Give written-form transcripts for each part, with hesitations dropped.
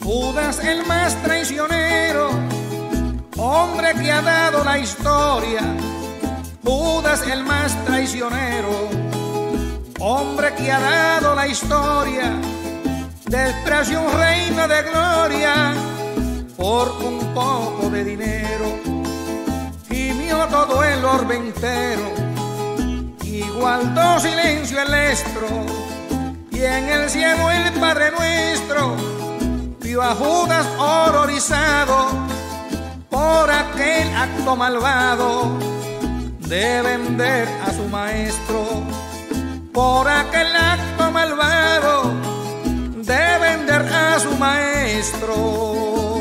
Judas el más traicionero, hombre que ha dado la historia. Judas el más traicionero, hombre que ha dado la historia. Despreció un reino de gloria por un poco de dinero. Gimió todo el orbe entero y guardó silencio el estro. Y en el cielo el Padre nuestro vio a Judas horrorizado por aquel acto malvado de vender a su maestro. Por aquel acto malvado de vender a su maestro.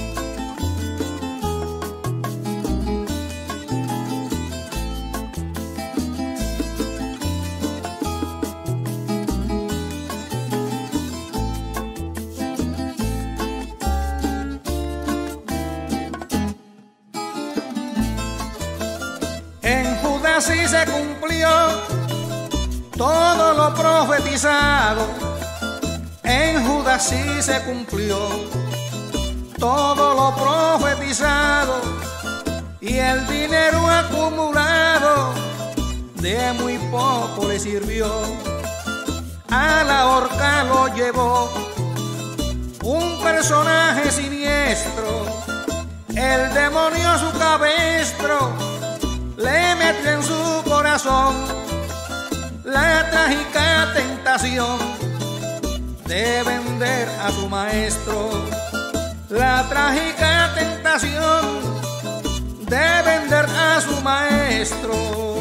En Judas sí se cumplió todo lo profetizado. En Judas sí se cumplió todo lo profetizado. Y el dinero acumulado de muy poco le sirvió. A la horca lo llevó un personaje siniestro. El demonio su cabestro le metió en su corazón la trágica tentación de vender a su maestro. La trágica tentación de vender a su maestro.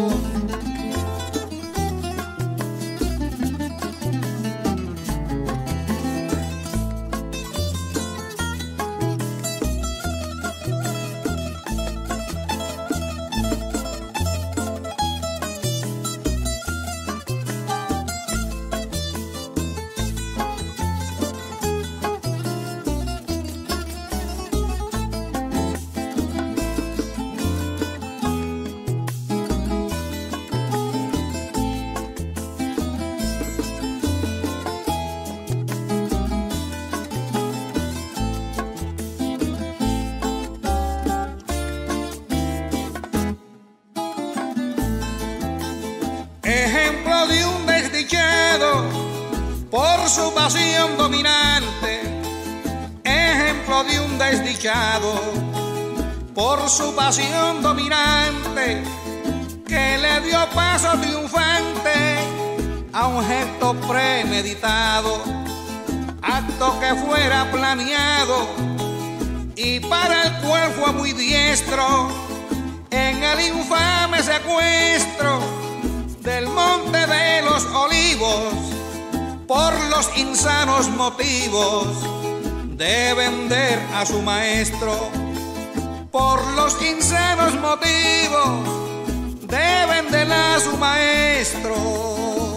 Ejemplo de un desdichado por su pasión dominante. Ejemplo de un desdichado por su pasión dominante, que le dio paso triunfante a un gesto premeditado, acto que fuera planeado y para el cual fue muy diestro en el infame secuestro del Monte de los Olivos, por los insanos motivos de vender a su maestro. Por los insanos motivos de vender a su maestro.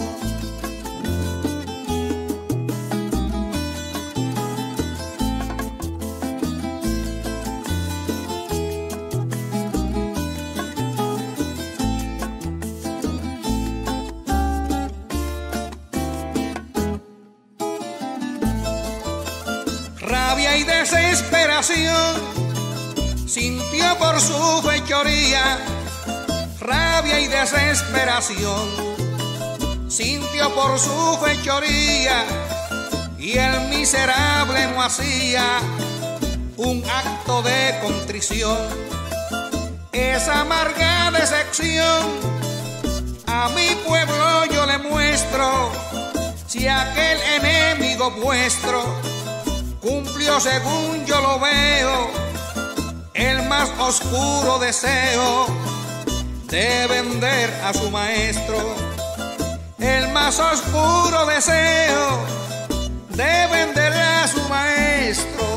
Rabia y desesperación sintió por su fechoría. Rabia y desesperación sintió por su fechoría. Y el miserable no hacía un acto de contrición. Esa amarga decepción a mi pueblo yo le muestro. Si aquel enemigo vuestro cumplió según yo lo veo el más oscuro deseo de vender a su maestro. El más oscuro deseo de vender a su maestro.